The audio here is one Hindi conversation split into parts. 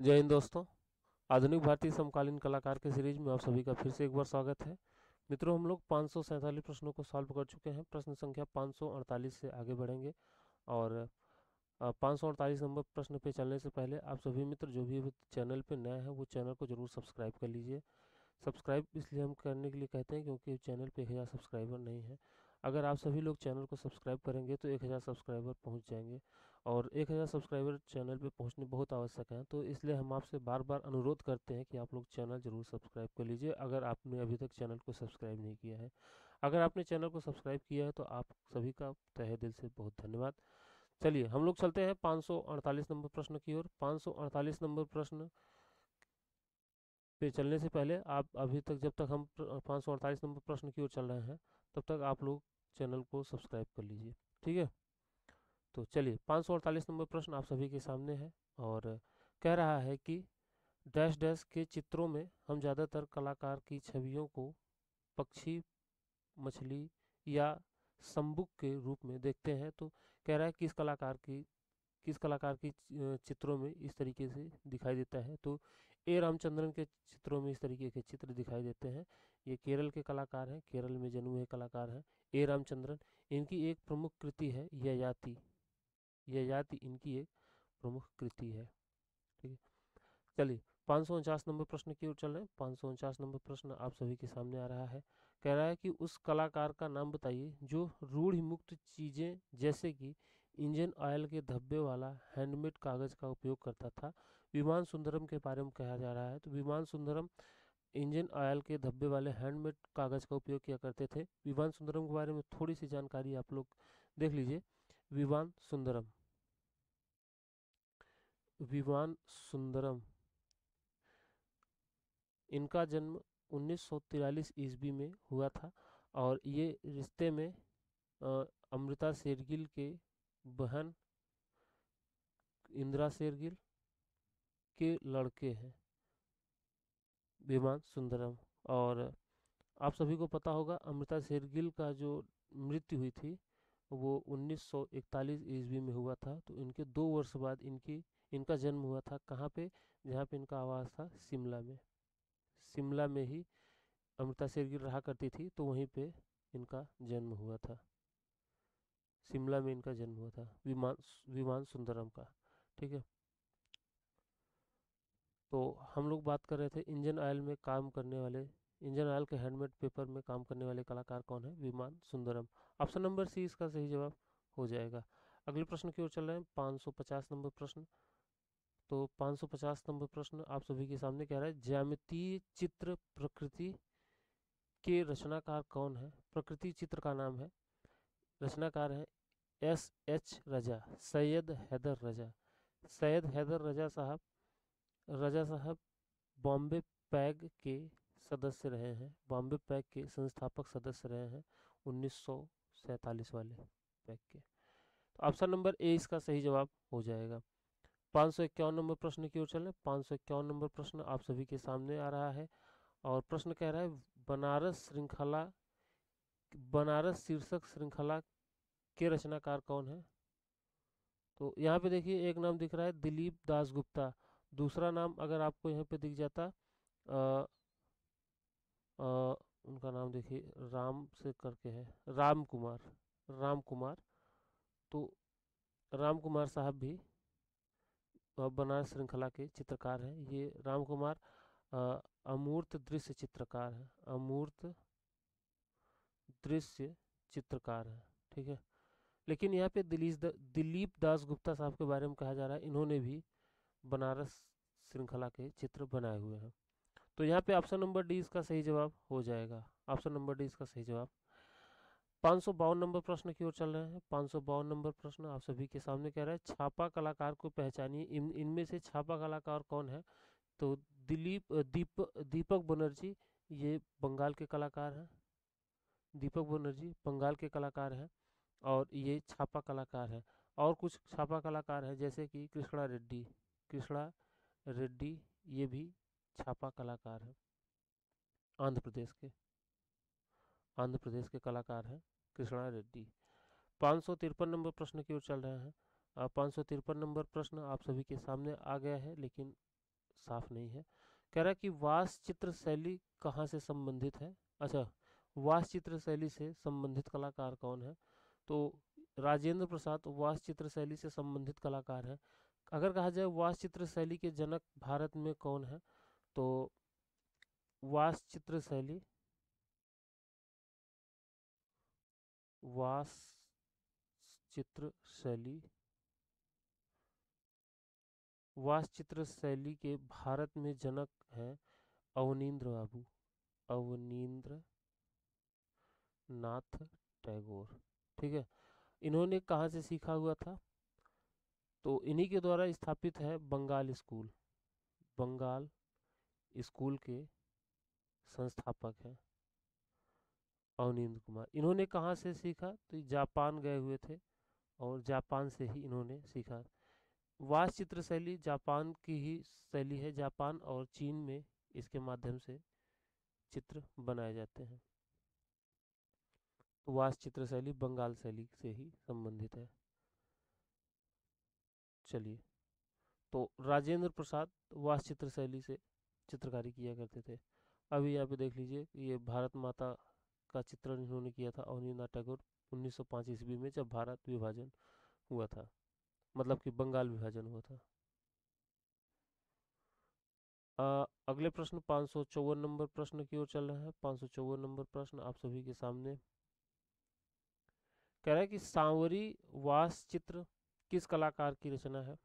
जय हिंद दोस्तों। आधुनिक भारतीय समकालीन कलाकार के सीरीज में आप सभी का फिर से एक बार स्वागत है। मित्रों, हम लोग 547 प्रश्नों को सॉल्व कर चुके हैं। प्रश्न संख्या 548 से आगे बढ़ेंगे और 548 नंबर प्रश्न पे चलने से पहले आप सभी मित्र जो भी अभी चैनल पे नए हैं वो चैनल को जरूर सब्सक्राइब कर लीजिए। सब्सक्राइब इसलिए हम करने के लिए कहते हैं क्योंकि चैनल पे 1000 सब्सक्राइबर नहीं है। अगर आप सभी लोग चैनल को सब्सक्राइब करेंगे तो 1000 सब्सक्राइबर पहुंच जाएंगे और 1000 सब्सक्राइबर चैनल पे पहुंचने बहुत आवश्यक हैं। तो इसलिए हम आपसे बार बार अनुरोध करते हैं कि आप लोग चैनल जरूर सब्सक्राइब कर लीजिए अगर आपने अभी तक चैनल को सब्सक्राइब नहीं किया है। अगर आपने चैनल को सब्सक्राइब किया है तो आप सभी का तहे दिल से बहुत धन्यवाद। चलिए हम लोग चलते हैं 548 नंबर प्रश्न की ओर। 548 नंबर प्रश्न पे चलने से पहले आप अभी तक जब तक हम 548 नंबर प्रश्न की ओर चल रहे हैं तब तक आप लोग चैनल को सब्सक्राइब कर लीजिए, ठीक है। तो चलिए 548 नंबर प्रश्न आप सभी के सामने है और कह रहा है कि डैश डैश के चित्रों में हम ज़्यादातर कलाकार की छवियों को पक्षी, मछली या संबुक के रूप में देखते हैं। तो कह रहा है किस कलाकार की चित्रों में इस तरीके से दिखाई देता है। तो ए रामचंद्रन के चित्रों में इस तरीके के चित्र दिखाई देते हैं। ये केरल के कलाकार हैं, केरल में जन्मे हुए कलाकार हैं ए रामचंद्रन। इनकी एक प्रमुख कृति है ययाति। ययाति इनकी एक प्रमुख कृति है, ठीक है। चलिए 549 नंबर प्रश्न की ओर चल रहे हैं। 549 नंबर प्रश्न आप सभी के सामने आ रहा है। कह रहा है कि उस कलाकार का नाम बताइए जो रूढ़ि मुक्त चीजें जैसे कि इंजन ऑयल के धब्बे वाला हैंडमेड कागज का उपयोग करता था। विमान सुंदरम के बारे में कहा जा रहा है। तो विमान सुंदरम इंजन ऑयल के धब्बे वाले हैंडमेड कागज का उपयोग किया करते थे। विमान सुंदरम के बारे में थोड़ी सी जानकारी आप लोग देख लीजिए। विमान सुंदरम, विमान सुंदरम, इनका जन्म 1943 ईस्वी में हुआ था और ये रिश्ते में अमृता शेरगिल के बहन इंदिरा शेरगिल के लड़के हैं विमान सुंदरम। और आप सभी को पता होगा अमृता शेरगिल का जो मृत्यु हुई थी वो 1941 ईस्वी में हुआ था। तो इनके 2 वर्ष बाद इनका जन्म हुआ था कहाँ पे, जहाँ पे इनका आवास था शिमला में। शिमला में ही अमृता शेरगिल रहा करती थी तो वहीं पे इनका जन्म हुआ था। शिमला में इनका जन्म हुआ था विमान विमान सुंदरम का, ठीक है। तो हम लोग बात कर रहे थे इंजन ऑयल में काम करने वाले, इंजन ऑयल के हैंडमेड पेपर में काम करने वाले कलाकार कौन है, विमान सुंदरम। ऑप्शन नंबर सी इसका सही जवाब हो जाएगा। अगले प्रश्न की ओर चल रहे हैं 550 नंबर प्रश्न। तो 550 नंबर प्रश्न आप सभी के सामने कह रहा है ज्यामितीय चित्र प्रकृति के रचनाकार कौन है। प्रकृति चित्र का नाम है, रचनाकार है एस एच रजा, सैयद हैदर रजा। सैयद हैदर रजा साहब बॉम्बे पैग के सदस्य रहे हैं, बॉम्बे पैग के संस्थापक सदस्य रहे हैं 1947 वाले पैग के। तो ऑप्शन नंबर ए इसका सही जवाब हो जाएगा। 551 नंबर प्रश्न की ओर चलें। 551 नंबर प्रश्न आप सभी के सामने आ रहा है और प्रश्न कह रहा है बनारस श्रृंखला, बनारस शीर्षक श्रृंखला के रचनाकार कौन है। तो यहाँ पे देखिए एक नाम दिख रहा है दिलीप दासगुप्ता। दूसरा नाम अगर आपको यहाँ पे दिख जाता अ, अ, उनका नाम देखिए राम से करके है, राम कुमार, राम कुमार। तो राम कुमार साहब भी बनारस श्रृंखला के चित्रकार हैं। ये राम कुमार अमूर्त दृश्य चित्रकार हैं, अमूर्त दृश्य चित्रकार हैं, ठीक है। लेकिन यहाँ पे दिलीप दास गुप्ता साहब के बारे में कहा जा रहा है इन्होंने भी बनारस श्रृंखला के चित्र बनाए हुए हैं। तो यहाँ पे ऑप्शन नंबर डी इसका सही जवाब हो जाएगा। ऑप्शन नंबर डी इसका सही जवाब। 552 नंबर प्रश्न की ओर चल रहे हैं। 552 नंबर प्रश्न आप सभी के सामने कह रहा है छापा कलाकार को पहचानिए, इनमें से छापा कलाकार कौन है। तो दीपक बनर्जी, ये बंगाल के कलाकार हैं। दीपक बनर्जी बंगाल के कलाकार हैं और ये छापा कलाकार हैं। और कुछ छापा कलाकार हैं जैसे कि कृष्णा रेड्डी, कृष्णा रेड्डी ये भी छापा कलाकार हैं, आंध्र प्रदेश के, आंध्र प्रदेश के कलाकार हैं कृष्णा रेड्डी। 553 नंबर प्रश्न की ओर चल रहे हैं। 553 नंबर प्रश्न आप सभी के सामने आ गया है, लेकिन साफ नहीं है। कह रहा है कि वास चित्र शैली कहाँ से संबंधित है। अच्छा, वास चित्र शैली से संबंधित कलाकार कौन है? तो राजेंद्र प्रसाद वास चित्र शैली से संबंधित कलाकार है। अगर कहा जाए वास चित्र शैली के जनक भारत में कौन है, तो वास चित्र शैली वास चित्र शैली वास चित्र शैली के भारत में जनक हैं अवनींद्र बाबू, अवनींद्र नाथ टैगोर। ठीक है। इन्होंने कहाँ से सीखा हुआ था? तो इन्हीं के द्वारा स्थापित है बंगाल स्कूल। बंगाल स्कूल के संस्थापक हैं अवनींद्र कुमार। इन्होंने कहाँ से सीखा? तो जापान गए हुए थे और जापान से ही इन्होंने सीखा। वास चित्र शैली जापान की ही शैली है। जापान और चीन में इसके माध्यम से चित्र बनाए जाते हैं। तो वास चित्र शैली बंगाल शैली से ही संबंधित है। चलिए, तो राजेंद्र प्रसाद वास चित्र शैली से चित्रकारी किया करते थे। अभी यहाँ पे देख लीजिए, ये भारत माता का चित्रण इन्होंने किया था अवनींद्रनाथ टैगोर 1905 ईस्वी में, जब भारत विभाजन हुआ था, मतलब कि बंगाल विभाजन हुआ था। अगले प्रश्न 554 नंबर प्रश्न की ओर चल रहे हैं। 554 नंबर प्रश्न आप सभी के सामने कह रहा है कि सांवरी वास चित्र किस कलाकार की रचना है?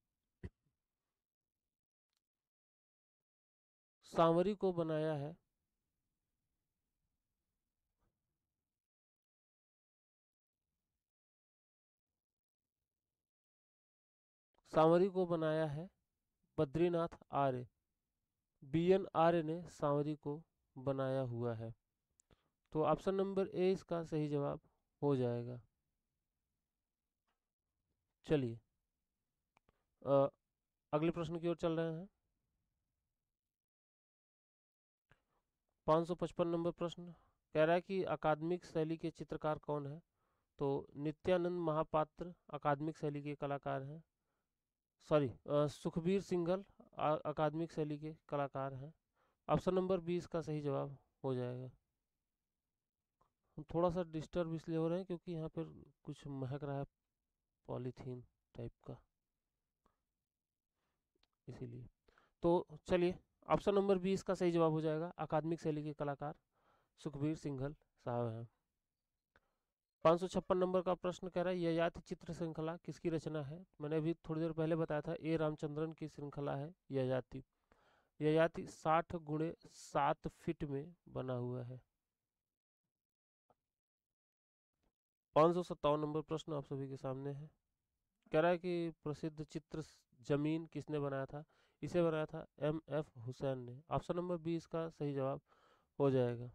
सांवरी को बनाया है सांवरी को बनाया है बद्रीनाथ आर्य। बी एन आर्य ने सांवरी को बनाया हुआ है। तो ऑप्शन नंबर ए इसका सही जवाब हो जाएगा। चलिए, अ, अगले प्रश्न की ओर चल रहे हैं। 555 नंबर प्रश्न कह रहा है कि अकादमिक शैली के चित्रकार कौन है? तो नित्यानंद महापात्र अकादमिक शैली के कलाकार हैं। सॉरी, सुखबीर सिंघल अकादमिक शैली के कलाकार हैं। ऑप्शन नंबर बी इसका सही जवाब हो जाएगा। हम थोड़ा सा डिस्टर्ब इसलिए हो रहे हैं क्योंकि यहाँ पर कुछ महक रहा है पॉलीथीन टाइप का, इसीलिए। तो चलिए, ऑप्शन नंबर बी इसका सही जवाब हो जाएगा। अकादमिक शैली के कलाकार सुखबीर सिंघल साहब हैं। 556 नंबर का प्रश्न कह रहा है ययाति चित्र श्रृंखला किसकी रचना है? मैंने अभी थोड़ी देर पहले बताया था, ए रामचंद्रन की श्रृंखला है ययाति। ययाति 60 × 7 फीट में बना हुआ है। 557 नंबर प्रश्न आप सभी के सामने है। कह रहा है कि प्रसिद्ध चित्र जमीन किसने बनाया था? इसे बनाया था M.F. हुसैन ने। ऑप्शन नंबर बी इसका सही जवाब हो जाएगा।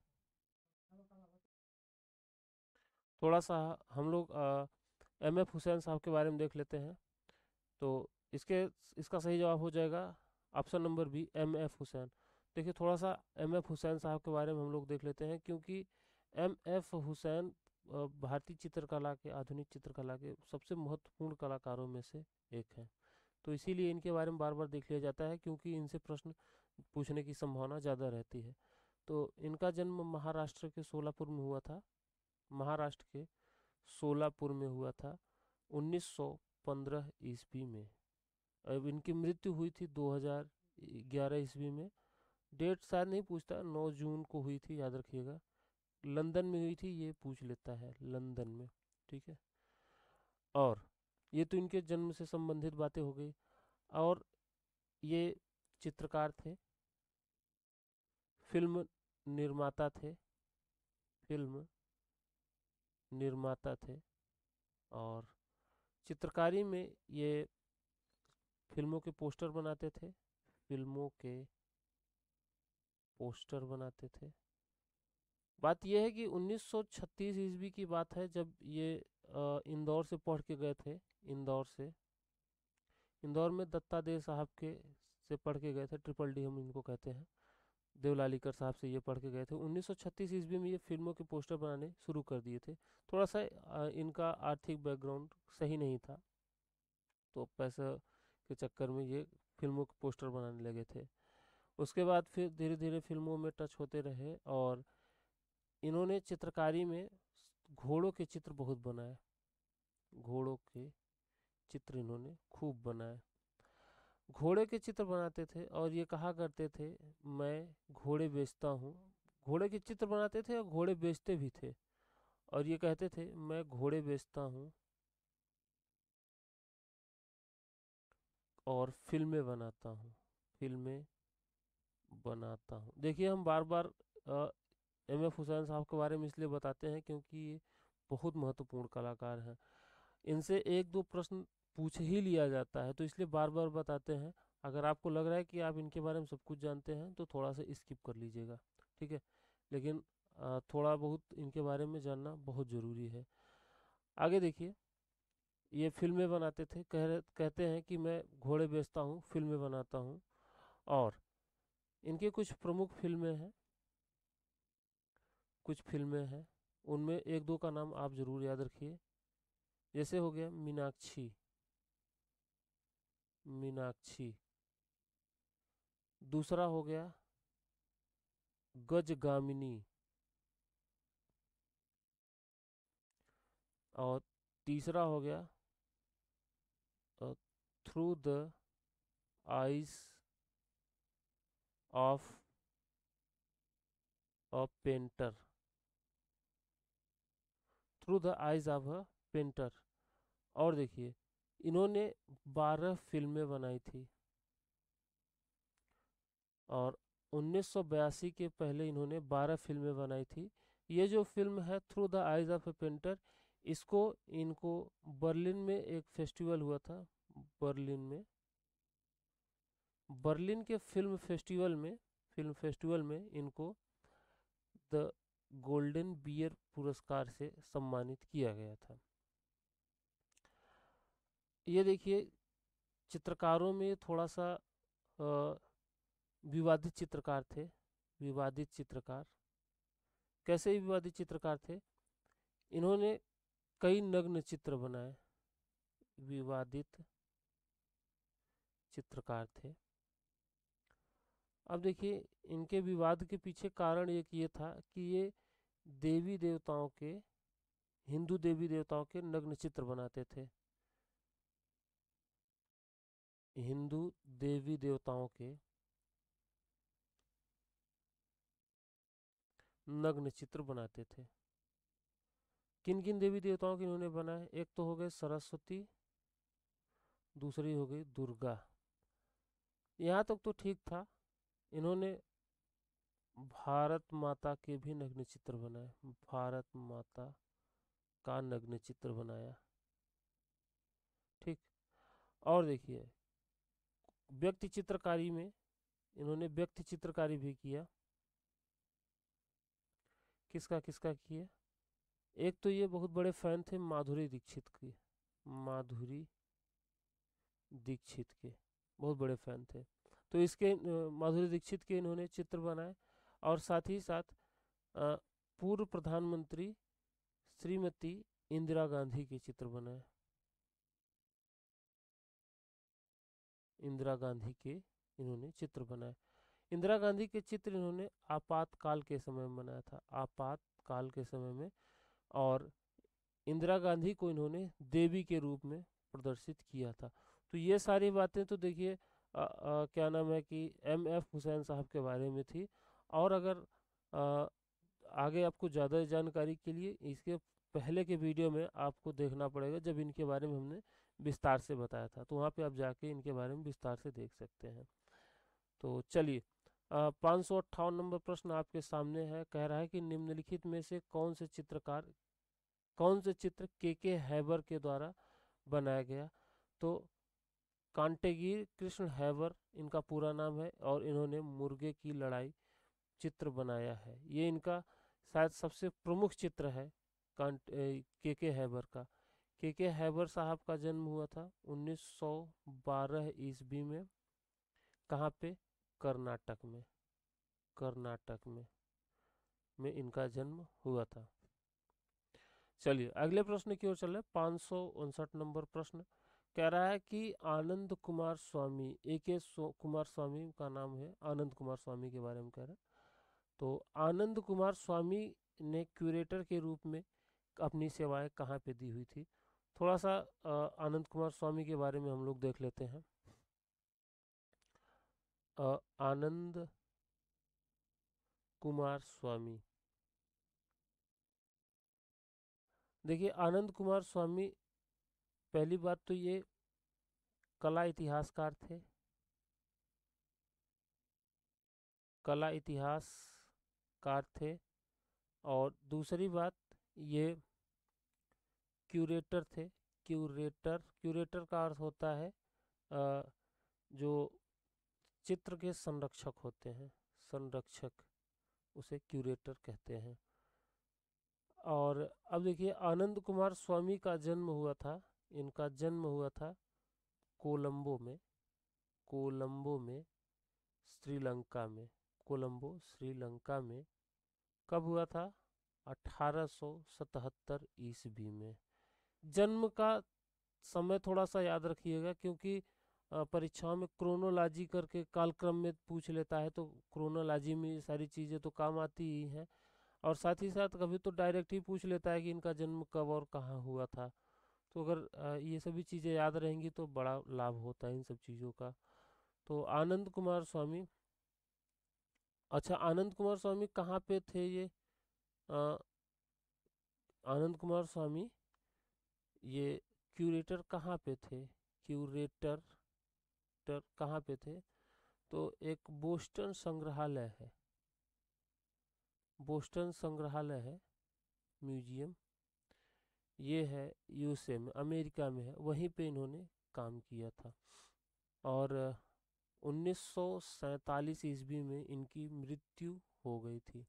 थोड़ा सा हम लोग M.F. हुसैन साहब के बारे में देख लेते हैं। तो इसके इसका सही जवाब हो जाएगा option number B M.F. Hussain. देखिए, थोड़ा सा M.F. हुसैन साहब के बारे में हम लोग देख लेते हैं, क्योंकि M.F. हुसैन भारतीय चित्रकला के, आधुनिक चित्रकला के सबसे महत्वपूर्ण कलाकारों में से एक हैं। तो इसीलिए इनके बारे में बार बार देख लिया जाता है, क्योंकि इनसे प्रश्न पूछने की संभावना ज़्यादा रहती है। तो इनका जन्म महाराष्ट्र के सोलापुर में हुआ था। महाराष्ट्र के सोलापुर में हुआ था 1915 ईस्वी में। अब इनकी मृत्यु हुई थी 2011 ईस्वी में। डेट शायद नहीं पूछता, 9 जून को हुई थी, याद रखिएगा। लंदन में हुई थी, ये पूछ लेता है, लंदन में। ठीक है। और ये तो इनके जन्म से संबंधित बातें हो गई। और ये चित्रकार थे, फिल्म निर्माता थे, फिल्म निर्माता थे। और चित्रकारी में ये फिल्मों के पोस्टर बनाते थे, फिल्मों के पोस्टर बनाते थे। बात यह है कि 1936 ईस्वी की बात है, जब ये इंदौर से पढ़ के गए थे। इंदौर से, इंदौर में दत्तादेव साहब के से पढ़ के गए थे, ट्रिपल डी हम इनको कहते हैं। देवलालीकर साहब से ये पढ़ के गए थे। 1936 ईस्वी में ये फिल्मों के पोस्टर बनाने शुरू कर दिए थे। थोड़ा सा इनका आर्थिक बैकग्राउंड सही नहीं था, तो पैसा के चक्कर में ये फिल्मों के पोस्टर बनाने लगे थे। उसके बाद फिर धीरे धीरे फिल्मों में टच होते रहे और इन्होंने चित्रकारी में घोड़ों के चित्र बहुत बनाए। घोड़ों के चित्र इन्होंने खूब बनाए। घोड़े के चित्र बनाते थे और ये कहा करते थे मैं घोड़े बेचता हूँ। घोड़े के चित्र बनाते थे और घोड़े बेचते भी थे और ये कहते थे मैं घोड़े बेचता हूँ और फिल्में बनाता हूँ, फिल्में बनाता हूँ। देखिए हम बार बार एम एफ हुसैन साहब के बारे में इसलिए बताते हैं क्योंकि ये बहुत महत्वपूर्ण कलाकार हैं। इनसे एक दो प्रश्न पूछ ही लिया जाता है, तो इसलिए बार बार बताते हैं। अगर आपको लग रहा है कि आप इनके बारे में सब कुछ जानते हैं तो थोड़ा सा स्किप कर लीजिएगा, ठीक है। लेकिन थोड़ा बहुत इनके बारे में जानना बहुत ज़रूरी है। आगे देखिए, ये फिल्में बनाते थे, कहते हैं कि मैं घोड़े बेचता हूँ, फिल्में बनाता हूँ। और इनके कुछ प्रमुख फिल्में हैं, कुछ फिल्में हैं, उनमें एक दो का नाम आप ज़रूर याद रखिए। जैसे हो गया मीनाक्षी, मीनाक्षी। दूसरा हो गया गजगामिनी। और तीसरा हो गया through the eyes of a painter, through the eyes of a painter. और देखिए इन्होंने 12 फिल्में बनाई थी और 1982 के पहले इन्होंने 12 फिल्में बनाई थी। ये जो फिल्म है through the eyes of a painter, इसको इनको बर्लिन में एक फेस्टिवल हुआ था, बर्लिन में, बर्लिन के फिल्म फेस्टिवल में इनको द गोल्डन बियर पुरस्कार से सम्मानित किया गया था। ये देखिए चित्रकारों में थोड़ा सा विवादित चित्रकार थे, विवादित चित्रकार। कैसे विवादित चित्रकार थे? इन्होंने कई नग्न चित्र बनाए, विवादित चित्रकार थे। अब देखिए इनके विवाद के पीछे कारण एक ये था कि ये देवी देवताओं के, हिंदू देवी देवताओं के नग्न चित्र बनाते थे। हिंदू देवी देवताओं के नग्न चित्र बनाते थे। किन किन देवी देवताओं के इन्होंने बनाए? एक तो हो गए सरस्वती, दूसरी हो गई दुर्गा। यहाँ तक तो ठीक था। इन्होंने भारत माता के भी नग्न चित्र बनाए, भारत माता का नग्न चित्र बनाया, ठीक। और देखिए व्यक्ति चित्रकारी में इन्होंने व्यक्ति चित्रकारी भी किया। किसका किसका किया? एक तो ये बहुत बड़े फैन थे माधुरी दीक्षित की, माधुरी दीक्षित के बहुत बड़े फैन थे, तो इसके माधुरी दीक्षित के इन्होंने चित्र बनाए। और साथ ही साथ पूर्व प्रधानमंत्री श्रीमती इंदिरा गांधी के चित्र बनाए, इंदिरा गांधी के इन्होंने चित्र बनाए। इंदिरा गांधी के चित्र इन्होंने आपातकाल के समय में बनाया था, आपातकाल के समय में। और इंदिरा गांधी को इन्होंने देवी के रूप में प्रदर्शित किया था। तो ये सारी बातें तो देखिए क्या नाम है कि एम.एफ. हुसैन साहब के बारे में थी। और अगर अ, आगे आपको ज़्यादा जानकारी के लिए इसके पहले के वीडियो में आपको देखना पड़ेगा, जब इनके बारे में हमने विस्तार से बताया था, तो वहाँ पे आप जाके इनके बारे में विस्तार से देख सकते हैं। तो चलिए 558 नंबर प्रश्न आपके सामने है। कह रहा है कि निम्नलिखित में से कौन से चित्र के हैबर के द्वारा बनाया गया? तो कांटेगीर कृष्ण हैबर इनका पूरा नाम है और इन्होंने मुर्गे की लड़ाई चित्र बनाया है। ये इनका शायद सबसे प्रमुख चित्र है के हैबर का। के हैबर साहब का जन्म हुआ था 1912 ईस्वी में। कहाँ पे? कर्नाटक में, कर्नाटक में इनका जन्म हुआ था। चलिए अगले प्रश्न की ओर चले। 559 नंबर प्रश्न कह रहा है कि आनंद कुमार स्वामी, कुमार स्वामी का नाम है, आनंद कुमार स्वामी के बारे में कह रहा है। तो आनंद कुमार स्वामी ने क्यूरेटर के रूप में अपनी सेवाएं कहाँ पे दी हुई थी? थोड़ा सा आनंद कुमार स्वामी के बारे में हम लोग देख लेते हैं। आनंद कुमार स्वामी, देखिए आनंद कुमार स्वामी, पहली बात तो ये कला इतिहासकार थे, कला इतिहासकार थे। और दूसरी बात, ये क्यूरेटर थे। क्यूरेटर का अर्थ होता है जो चित्र के संरक्षक होते हैं, संरक्षक, उसे क्यूरेटर कहते हैं। और अब देखिए आनंद कुमार स्वामी का जन्म हुआ था, इनका जन्म हुआ था कोलंबो में, कोलंबो में श्रीलंका में, कोलंबो श्रीलंका में। कब हुआ था? 1877 ईस्वी में। जन्म का समय थोड़ा सा याद रखिएगा, क्योंकि परीक्षाओं में क्रोनोलॉजी करके कालक्रम में पूछ लेता है, तो क्रोनोलॉजी में ये सारी चीज़ें तो काम आती ही हैं। और साथ ही साथ कभी तो डायरेक्ट ही पूछ लेता है कि इनका जन्म कब और कहाँ हुआ था। तो अगर ये सभी चीज़ें याद रहेंगी तो बड़ा लाभ होता है इन सब चीज़ों का। तो आनंद कुमार स्वामी, अच्छा आनंद कुमार स्वामी कहाँ पे थे ये? अ, आनंद कुमार स्वामी ये क्यूरेटर कहाँ पे थे? क्यूरेटर कहाँ पे थे? तो एक बोस्टन संग्रहालय है, बोस्टन संग्रहालय है, म्यूजियम, ये है यूएसए में, अमेरिका में है, वहीं पे इन्होंने काम किया था। और 1947 ईस्वी में इनकी मृत्यु हो गई थी।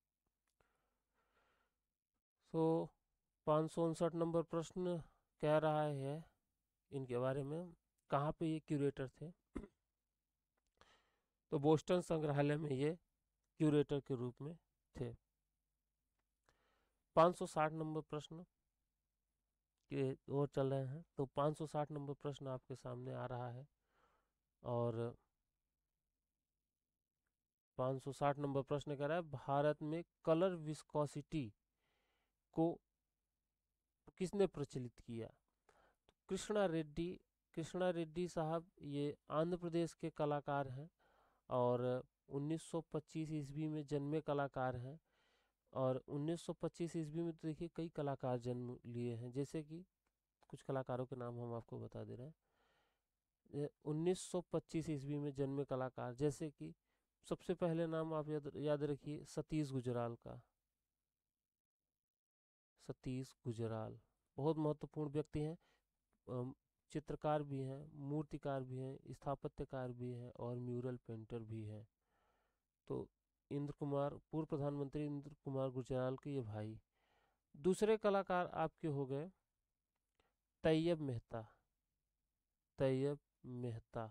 तो 559 नंबर प्रश्न कह रहा है इनके बारे में, कहाँ पे ये क्यूरेटर थे? तो बोस्टन संग्रहालय में ये क्यूरेटर के रूप में थे। 560 नंबर प्रश्न के और चल रहे हैं, तो 560 नंबर प्रश्न आपके सामने आ रहा है। और 560 नंबर प्रश्न कह रहा है, भारत में कलर विस्कोसिटी को किसने प्रचलित किया? तो कृष्णा रेड्डी साहब ये आंध्र प्रदेश के कलाकार हैं, और 1925 ईस्वी में जन्मे कलाकार हैं। और 1925 ईस्वी में तो देखिए कई कलाकार जन्म लिए हैं, जैसे कि कुछ कलाकारों के नाम हम आपको बता दे रहे हैं। 1925 ईस्वी में जन्मे कलाकार, जैसे कि सबसे पहले नाम आप याद रखिए सतीश गुजराल का। सतीश गुजराल बहुत महत्वपूर्ण व्यक्ति हैं, चित्रकार भी हैं, मूर्तिकार भी हैं, स्थापत्यकार भी हैं और म्यूरल पेंटर भी हैं। तो इंद्र कुमार, पूर्व प्रधानमंत्री इंद्र कुमार गुजराल के ये भाई। दूसरे कलाकार आपके हो गए तैयब मेहता, तैयब मेहता।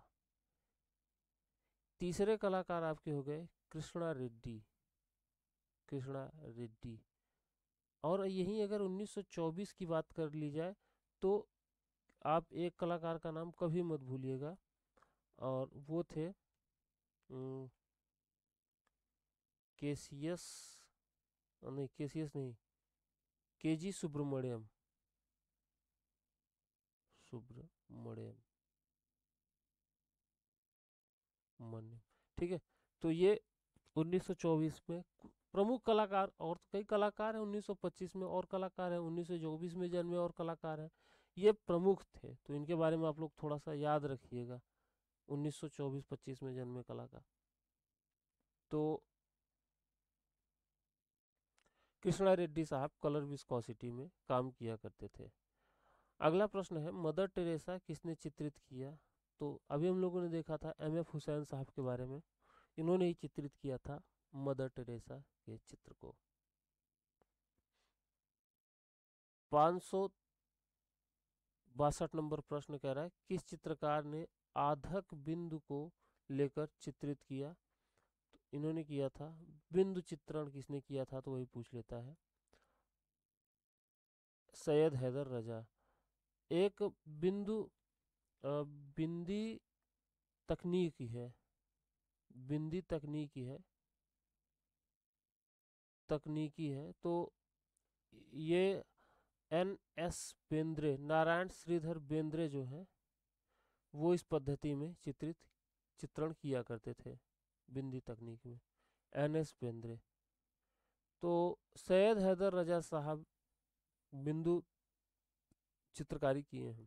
तीसरे कलाकार आपके हो गए कृष्णा रेड्डी, कृष्णा रेड्डी। और यहीं अगर 1924 की बात कर ली जाए तो आप एक कलाकार का नाम कभी मत भूलिएगा, और वो थे केसीएस, नहीं केसीएस नहीं, केजी सुब्रमण्यम, सुब्रमण्यम मन्यम, ठीक है। तो ये 1924 में प्रमुख कलाकार, और कई कलाकार हैं 1925 में, और कलाकार हैं 1924 में जन्मे, और कलाकार हैं, ये प्रमुख थे। तो इनके बारे में आप लोग थोड़ा सा याद रखिएगा, 1924-25 में जन्मे कलाकार। तो कृष्णा रेड्डी साहब कलर विस्कोसिटी में काम किया करते थे। अगला प्रश्न है, मदर टेरेसा किसने चित्रित किया? तो अभी हम लोगों ने देखा था एम.एफ. हुसैन साहब के बारे में, इन्होंने ही चित्रित किया था मदर टेरेसा के चित्र को। 562 नंबर प्रश्न कह रहा है, किस चित्रकार ने आधक बिंदु को लेकर चित्रित किया? तो इन्होंने किया था। बिंदु चित्रण किसने किया था? तो वही पूछ लेता है, सैयद हैदर रजा। एक बिंदु बिंदी तकनीकी है, बिंदी तकनीकी है। तो ये NS बेंद्रे, नारायण श्रीधर बेंद्रे जो हैं वो इस पद्धति में चित्रण किया करते थे बिंदी तकनीक में, NS बेंद्रे। तो सैयद हैदर रजा साहब बिंदु चित्रकारी किए हैं।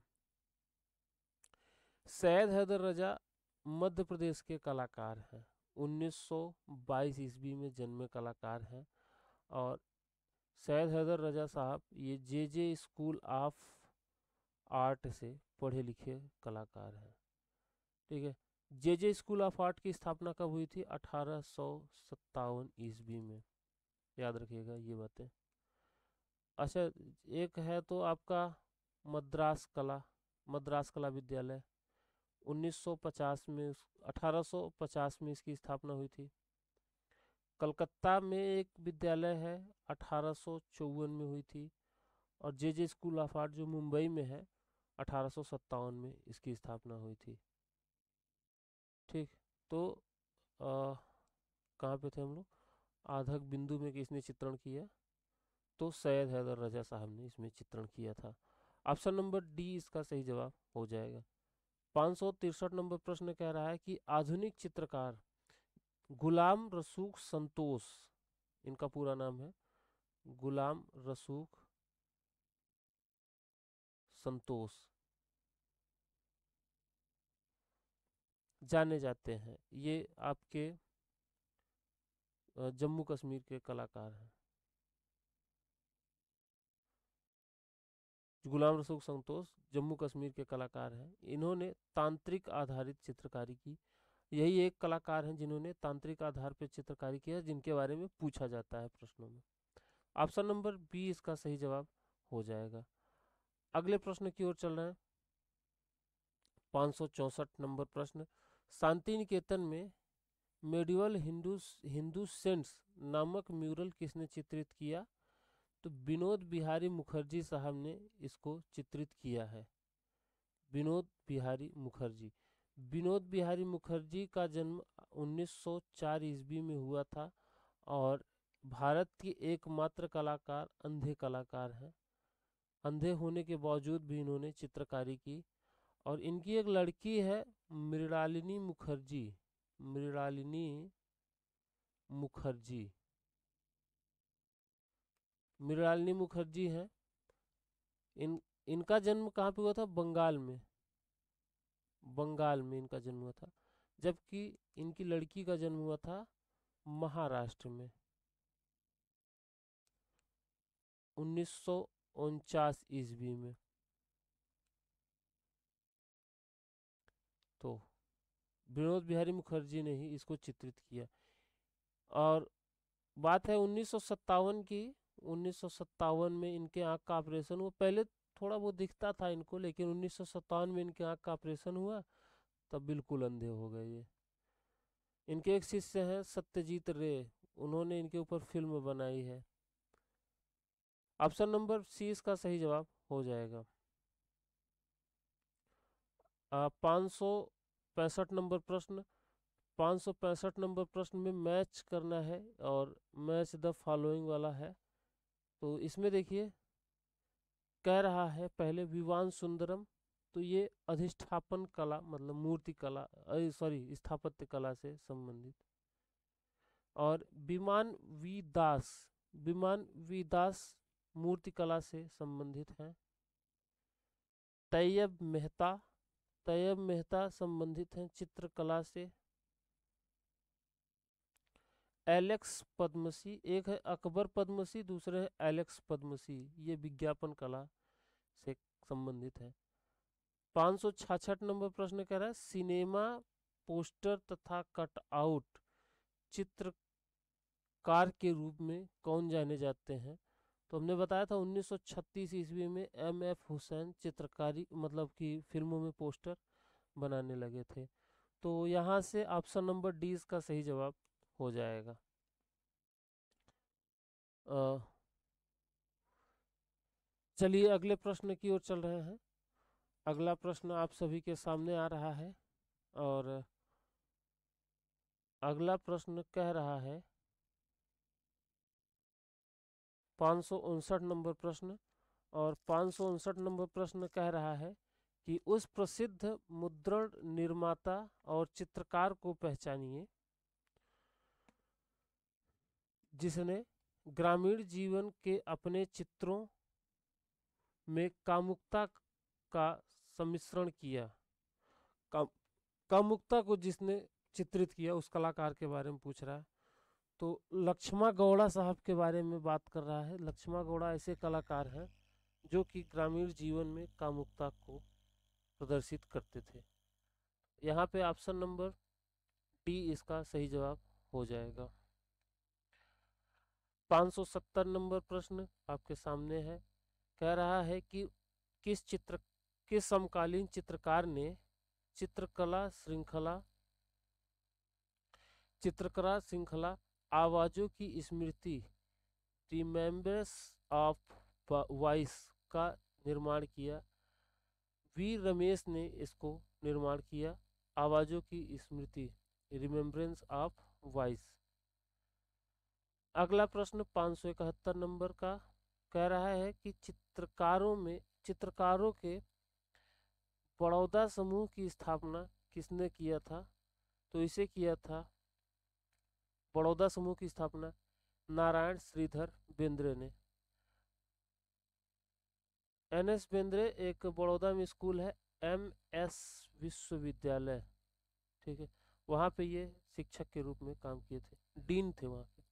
सैयद हैदर रजा मध्य प्रदेश के कलाकार हैं, 1922 ईस्वी में जन्मे कलाकार हैं। और सैयद हैदर रजा साहब ये JJ स्कूल ऑफ आर्ट से पढ़े लिखे कलाकार हैं। ठीक है। JJ स्कूल ऑफ आर्ट की स्थापना कब हुई थी? 1857 ईस्वी में, याद रखिएगा ये बातें। अच्छा, एक है तो आपका मद्रास कला विद्यालय, 1950 में 1850 में इसकी स्थापना हुई थी। कलकत्ता में एक विद्यालय है, 1854 में हुई थी। और JJ स्कूल ऑफ आर्ट जो मुंबई में है, 1857 में इसकी स्थापना हुई थी। ठीक। तो कहाँ पे थे हम लोग? आधक बिंदु में किसने चित्रण किया? तो सैयद हैदर रजा साहब ने इसमें चित्रण किया था। ऑप्शन नंबर डी इसका सही जवाब हो जाएगा। 563 नंबर प्रश्न कह रहा है कि आधुनिक चित्रकार गुलाम रसूख संतोष, इनका पूरा नाम है गुलाम रसूख संतोष, जाने जाते हैं। ये आपके जम्मू कश्मीर के कलाकार हैं। गुलाम रसूख संतोष जम्मू कश्मीर के कलाकार हैं। इन्होंने तांत्रिक आधारित चित्रकारी की। यही एक कलाकार हैं जिन्होंने तांत्रिक आधार पर चित्रकारी किया, जिनके बारे में पूछा जाता है प्रश्नों में। ऑप्शन नंबर बी इसका सही जवाब हो जाएगा। अगले प्रश्न की ओर चल रहे हैं। 564 नंबर प्रश्न, शांति निकेतन में मेडिवल हिंदू सेंट्स नामक म्यूरल किसने चित्रित किया? तो विनोद बिहारी मुखर्जी साहब ने इसको चित्रित किया है। विनोद बिहारी मुखर्जी। विनोद बिहारी मुखर्जी का जन्म 1904 ईस्वी में हुआ था और भारत की एकमात्र कलाकार, अंधे कलाकार हैं। अंधे होने के बावजूद भी इन्होंने चित्रकारी की। और इनकी एक लड़की है मृणालिनी मुखर्जी, मृणालिनी मुखर्जी, मृणालिनी मुखर्जी हैं। इनका जन्म कहाँ पे हुआ था? बंगाल में, बंगाल में इनका जन्म हुआ था। जबकि इनकी लड़की का जन्म हुआ था महाराष्ट्र में, 1949 ईस्वी में। तो विनोद बिहारी मुखर्जी ने ही इसको चित्रित किया। और बात है 1957 की। 1957 में इनके आँख का ऑपरेशन हुआ। पहले थोड़ा बहुत दिखता था इनको, लेकिन 1957 में इनके आँख का ऑपरेशन हुआ, तब बिल्कुल अंधे हो गए ये। इनके एक शिष्य हैं सत्यजीत रे, उन्होंने इनके ऊपर फिल्म बनाई है। ऑप्शन नंबर सी इसका सही जवाब हो जाएगा। 565 नंबर प्रश्न, 565 नंबर प्रश्न में मैच करना है और मैच द फॉलोइंग वाला है। तो इसमें देखिए कह रहा है पहले विवान सुंदरम, तो ये अधिष्ठापन कला मतलब मूर्ति कला, सॉरी स्थापत्य कला से संबंधित। और विमान वी दास मूर्ति कला से संबंधित हैं। तैयब मेहता संबंधित हैं चित्रकला से। एलेक्स पद्मसी, एक है अकबर पद्मसी, दूसरे है एलेक्स पद्मसी, ये विज्ञापन कला से संबंधित है। 566 नंबर प्रश्न कह रहा है सिनेमा पोस्टर तथा कटआउट चित्रकार के रूप में कौन जाने जाते हैं? तो हमने बताया था 1936 ईस्वी में MF हुसैन चित्रकारी मतलब कि फिल्मों में पोस्टर बनाने लगे थे। तो यहाँ से ऑप्शन नंबर डी इसका सही जवाब हो जाएगा। चलिए अगले प्रश्न की ओर चल रहे हैं। अगला प्रश्न आप सभी के सामने आ रहा है और अगला प्रश्न कह रहा है 559 नंबर प्रश्न। और 559 नंबर प्रश्न कह रहा है कि उस प्रसिद्ध मुद्रण निर्माता और चित्रकार को पहचानिए जिसने ग्रामीण जीवन के अपने चित्रों में कामुकता का सम्मिश्रण किया। काम कामुकता को जिसने चित्रित किया उस कलाकार के बारे में पूछ रहा है। तो लक्ष्मा गौड़ा साहब के बारे में बात कर रहा है। लक्ष्मा गौड़ा ऐसे कलाकार हैं जो कि ग्रामीण जीवन में कामुकता को प्रदर्शित करते थे। यहाँ पे ऑप्शन नंबर डी इसका सही जवाब हो जाएगा। 570 नंबर प्रश्न आपके सामने है। कह रहा है कि किस समकालीन चित्रकार ने चित्रकला श्रृंखला आवाजों की स्मृति रिमेम्बरेंस ऑफ वॉइस का निर्माण किया। वी रमेश ने इसको निर्माण किया, आवाजों की स्मृति रिमेम्बरेंस ऑफ वॉइस। अगला प्रश्न 571 नंबर का कह रहा है कि चित्रकारों के बड़ौदा समूह की स्थापना किसने किया था। तो इसे किया था बड़ौदा समूह की स्थापना नारायण श्रीधर बेंद्रे ने। एन.एस. बेंद्रे एक बड़ौदा में स्कूल है, एम.एस. विश्वविद्यालय, ठीक है, वहाँ पे ये शिक्षक के रूप में काम किए थे, डीन थे वहाँ के।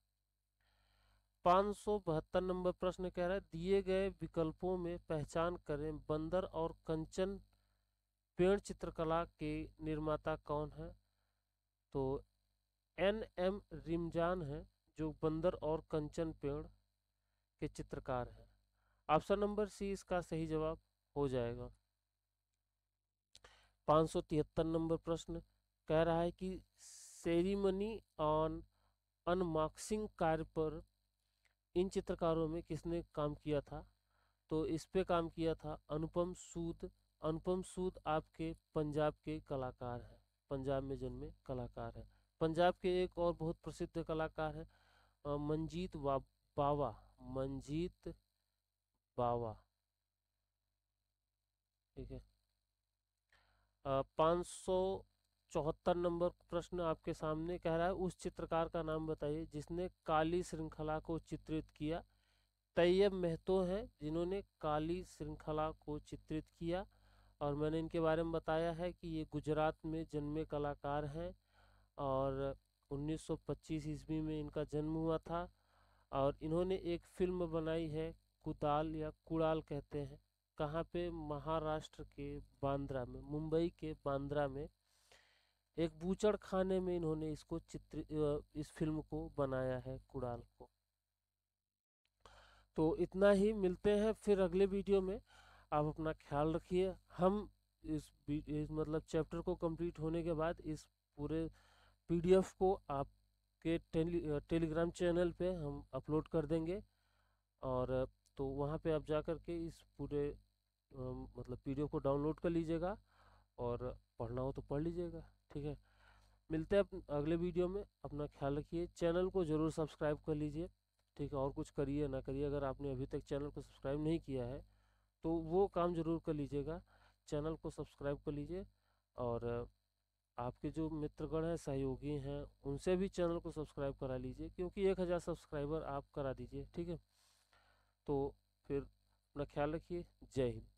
572 नंबर प्रश्न कह रहा है दिए गए विकल्पों में पहचान करें बंदर और कंचन पेड़ चित्रकला के निर्माता कौन है। तो एन.एम. रिमजान है जो बंदर और कंचन पेड़ के चित्रकार हैं। ऑप्शन नंबर सी इसका सही जवाब हो जाएगा। 573 नंबर प्रश्न कह रहा है कि सेरिमनी ऑन अनबॉक्सिंग कार्य पर इन चित्रकारों में किसने काम किया था। तो इस पे काम किया था अनुपम सूद। अनुपम सूद आपके पंजाब के कलाकार हैं, पंजाब में जन्मे कलाकार हैं। पंजाब के एक और बहुत प्रसिद्ध कलाकार हैं मंजीत बावा, मंजीत बावा, ठीक है। 574 नंबर प्रश्न आपके सामने कह रहा है उस चित्रकार का नाम बताइए जिसने काली श्रृंखला को चित्रित किया। तैयब महतो हैं जिन्होंने काली श्रृंखला को चित्रित किया और मैंने इनके बारे में बताया है कि ये गुजरात में जन्मे कलाकार हैं और 1925 ईस्वी में इनका जन्म हुआ था। और इन्होंने एक फिल्म बनाई है कुदाल या कुड़ाल कहते हैं, कहाँ पे, महाराष्ट्र के बांद्रा में, मुंबई के बांद्रा में एक बूचड़ खाने में इन्होंने इस फिल्म को बनाया है कुड़ाल को। तो इतना ही, मिलते हैं फिर अगले वीडियो में। आप अपना ख्याल रखिए। हम इस मतलब चैप्टर को कंप्लीट होने के बाद इस पूरे पीडीएफ को आपके टेलीग्राम चैनल पे हम अपलोड कर देंगे और तो वहाँ पे आप जा कर के इस पूरे मतलब पीडीएफ को डाउनलोड कर लीजिएगा और पढ़ना हो तो पढ़ लीजिएगा, ठीक है। मिलते हैं अगले वीडियो में। अपना ख्याल रखिए, चैनल को ज़रूर सब्सक्राइब कर लीजिए, ठीक है। और कुछ करिए ना करिए, अगर आपने अभी तक चैनल को सब्सक्राइब नहीं किया है तो वो काम ज़रूर कर लीजिएगा, चैनल को सब्सक्राइब कर लीजिए। और आपके जो मित्रगण हैं, सहयोगी हैं, उनसे भी चैनल को सब्सक्राइब करा लीजिए, क्योंकि 1000 सब्सक्राइबर आप करा दीजिए, ठीक है। तो फिर अपना ख्याल रखिए। जय हिंद।